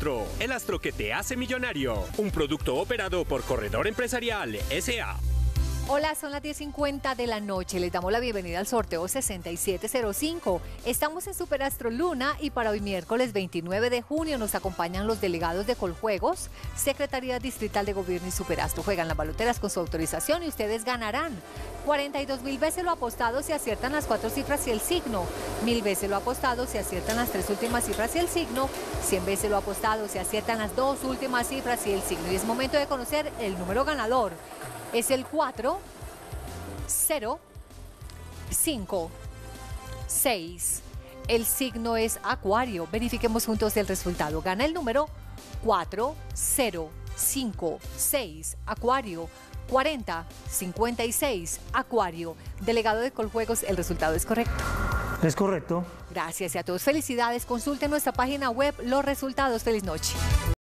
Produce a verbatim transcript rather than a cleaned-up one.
Astro, el astro que te hace millonario. Un producto operado por Corredor Empresarial S A Hola, son las diez cincuenta de la noche. Les damos la bienvenida al sorteo sesenta y siete cero cinco. Estamos en Superastro Luna y para hoy miércoles veintinueve de junio nos acompañan los delegados de Coljuegos, Secretaría Distrital de Gobierno y Superastro. Juegan las baloteras con su autorización y ustedes ganarán cuarenta y dos mil veces lo apostado si aciertan las cuatro cifras y el signo, mil veces lo apostado si aciertan las tres últimas cifras y el signo, cien veces lo apostado si aciertan las dos últimas cifras y el signo. Y es momento de conocer el número ganador. Es el cuatro cero cinco seis. El signo es Acuario. Verifiquemos juntos el resultado. Gana el número cuatro cero cinco seis, Acuario. cuarenta cincuenta y seis, Acuario. Delegado de Coljuegos, el resultado es correcto. Es correcto. Gracias y a todos. Felicidades. Consulten nuestra página web los resultados. Feliz noche.